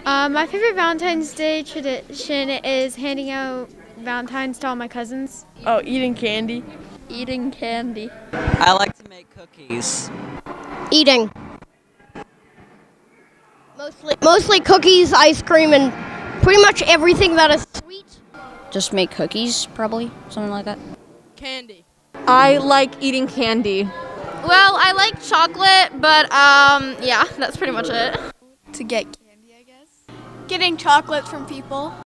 My favorite Valentine's Day tradition is handing out Valentines to all my cousins. Oh, eating candy. Eating candy. I like to make cookies. Eating. Mostly cookies, ice cream, and pretty much everything that is sweet. Just make cookies, probably. Something like that. Candy. I like eating candy. Well, I like chocolate, but yeah, that's pretty much it. To get candy, I guess. Getting chocolates from people.